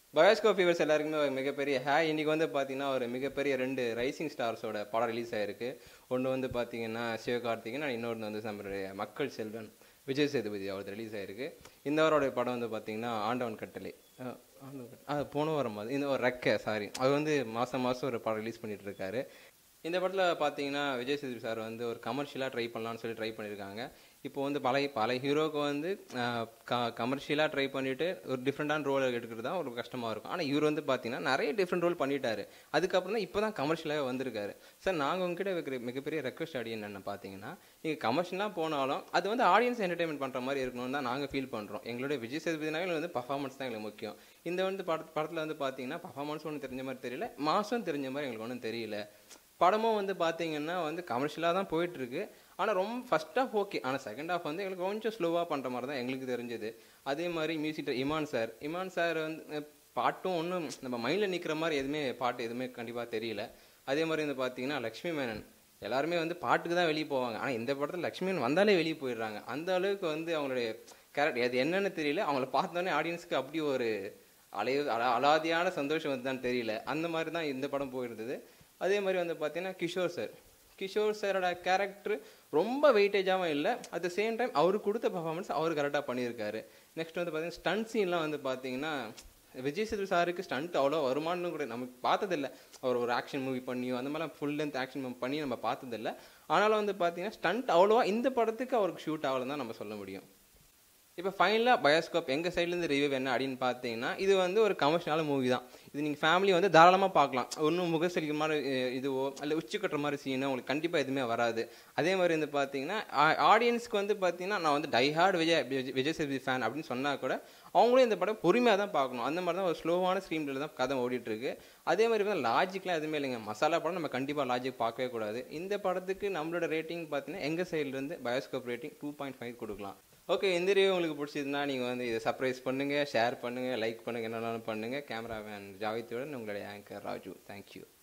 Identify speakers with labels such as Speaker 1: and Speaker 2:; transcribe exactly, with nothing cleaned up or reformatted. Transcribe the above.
Speaker 1: Bioscope viewers எல்லாருக்குமே ஒரு மிகப்பெரிய ஹாய். இன்னைக்கு வந்து பார்த்தீங்கன்னா ஒரு மிகப்பெரிய ரெண்டு ரைசிங் ஸ்டார்ஸோட படம் ரிலீஸ் ஆயிருக்கு. ஒன்று வந்து பார்த்தீங்கன்னா சிவகார்த்திகேயன், இன்னொன்று வந்து நம்மளுடைய மக்கள் செல்வன் விஜய் சேதுபதி அவரது ரிலீஸ் ஆயிருக்கு. இந்த வாரோடைய படம் வந்து பார்த்தீங்கன்னா ஆண்டவன் கட்டளை. அஹ் ஆண்டவன் கட்டளை அது போன வாரம் அது இந்த ஒரு ரெக்கை சாரி அது வந்து மாதம் மாதம் ஒரு படம் ரிலீஸ் பண்ணிட்டு இருக்காரு. இந்த படத்தில் பார்த்தீங்கன்னா விஜய் சேதுபதி சார் வந்து ஒரு கமர்ஷியலாக ட்ரை பண்ணலான்னு சொல்லி ட்ரை பண்ணியிருக்காங்க. இப்போ வந்து பழைய பல ஹீரோக்கு வந்து க கமர்ஷியலாக ட்ரை பண்ணிவிட்டு ஒரு டிஃப்ரெண்டான ரோல் எடுக்கிறது தான் ஒரு கஷ்டமாக இருக்கும். ஆனால் இவர் வந்து பார்த்தீங்கன்னா நிறைய டிஃப்ரெண்ட் ரோல் பண்ணிட்டாரு. அதுக்கப்புறம் தான் இப்போ தான் கமர்ஷியலாக வந்திருக்காரு. சார் நாங்கள் உங்ககிட்ட வைக்கிற மிகப்பெரிய ரெக்வஸ்ட் அடி என்னென்னு பார்த்தீங்கன்னா, நீங்கள் கமர்ஷியலாக போனாலும் அது வந்து ஆடியன்ஸ் என்டர்டைன்மெண்ட் பண்ணுற மாதிரி இருக்கணும்னு தான் நாங்கள் ஃபீல் பண்ணுறோம். எங்களுடைய விஜய் சேதுபதினாவே வந்து பர்ஃபார்மன்ஸ் தான் எங்களுக்கு முக்கியம். இந்த வந்து பட படத்தில் வந்து பார்த்தீங்கன்னா பர்ஃபார்மன்ஸ் ஒன்றும் தெரிஞ்ச மாதிரி தெரியல, மாதம் தெரிஞ்ச மாதிரி எங்களுக்கு ஒன்றும் தெரியல. படமும் வந்து பார்த்தீங்கன்னா வந்து கமர்ஷியலாக தான் போயிட்டுருக்கு. ஆனால் ரொம்ப ஃபஸ்ட் ஹாஃப் ஓகே, ஆனால் செகண்ட் ஹாஃப் வந்து எங்களுக்கு கொஞ்சம் ஸ்லோவாக பண்ணுற மாதிரி தான் எங்களுக்கு தெரிஞ்சது. அதே மாதிரி music Imman sir Imman sir வந்து பாட்டும் ஒன்றும் நம்ம மைண்டில் நிற்கிற மாதிரி எதுவுமே பாட்டு எதுவுமே கண்டிப்பாக தெரியல. அதே மாதிரி வந்து பார்த்தீங்கன்னா லக்ஷ்மி மேனன் எல்லாருமே வந்து பாட்டுக்கு தான் வெளியே போவாங்க. ஆனால் இந்த படத்தில் லக்ஷ்மி மேனன் வந்தாலே வெளியே போயிடுறாங்க. அந்த அளவுக்கு வந்து அவங்களுடைய கேரக்டர் அது என்னென்னு தெரியல. அவங்கள பார்த்தோன்னே ஆடியன்ஸுக்கு அப்படி ஒரு அலைய அலா அலாதியான சந்தோஷம் வந்துதான்னு தெரியல. அந்த மாதிரி தான் இந்த படம் போயிருந்தது. அதே மாதிரி வந்து பார்த்தீங்கன்னா கிஷோர் சார் கிஷோர் சாரோட கேரக்டர் ரொம்ப வெயிட்டேஜாகவும் இல்லை, அட் த சேம் டைம் அவருக்கு கொடுத்த பர்ஃபார்மன்ஸ் அவர் கரெக்டாக பண்ணியிருக்காரு. நெக்ஸ்ட் வந்து பார்த்தீங்கன்னா ஸ்டண்ட் சீன்லாம் வந்து பார்த்தீங்கன்னா விஜய் சேதுபதி சாருக்கு ஸ்டண்ட் அவ்வளோ வருமானு கூட நமக்கு பார்த்ததில்லை. அவர் ஒரு ஆக்ஷன் மூவி பண்ணியோ அந்த மாதிரிலாம் ஃபுல் லென்த் ஆக்ஷன் மூவி பண்ணி நம்ம பார்த்ததில்லை. ஆனாலும் வந்து பார்த்தீங்கன்னா ஸ்டண்ட் அவ்வளோவா இந்த படத்துக்கு அவருக்கு ஷூட் ஆகலன்னு தான் நம்ம சொல்ல முடியும். இப்போ ஃபைனலாக பயோஸ்கோப் எங்கள் சைட்லேருந்து ரிவ்யூ என்ன அப்படின்னு பார்த்தீங்கன்னா, இது வந்து ஒரு கமர்ஷியலான மூவி தான். இது நீங்கள் ஃபேமிலி வந்து தாராளமாக பார்க்கலாம். ஒன்றும் முகசலிக்கிற மாதிரி இதுவோ இல்லை உச்சி கட்டுற மாதிரி சீனோ உங்களுக்கு கண்டிப்பாக எதுவுமே வராது. அதே மாதிரி வந்து பார்த்தீங்கன்னா ஆடியன்ஸ்க்கு வந்து பார்த்தீங்கன்னா நான் வந்து டைஹார்ட் விஜய் விஜய் சேதுபதி ஃபேன் அப்படின்னு சொன்னால் கூட அவங்களும் இந்த படம் பொறுமையாக தான் பார்க்கணும். அந்த மாதிரி தான் ஒரு ஸ்லோவான ஸ்க்ரீனில் தான் கதை ஓடிட்டுருக்கு. அதே மாதிரி வந்து லாஜிக்லாம் எதுவுமே இல்லைங்க. மசாலா படம் நம்ம கண்டிப்பாக லாஜிக் பார்க்கவே கூடாது. இந்த படத்துக்கு நம்மளோட ரேட்டிங் பார்த்தீங்கன்னா எங்கள் சைட்லேருந்து bioscope rating two point five கொடுக்கலாம். ஓகே, இந்த ரிவ்யூ உங்களுக்கு பிடிச்சிருந்தா நீங்கள் வந்து இதை சர்ப்ரைஸ் பண்ணுங்கள், ஷேர் பண்ணுங்கள், லைக் பண்ணுங்கள், என்னென்னாலும் பண்ணுங்கள். கேமராமேன் ஜாவித்துடன் உங்களுடைய ஆங்கர் ராஜு. தேங்க்யூ.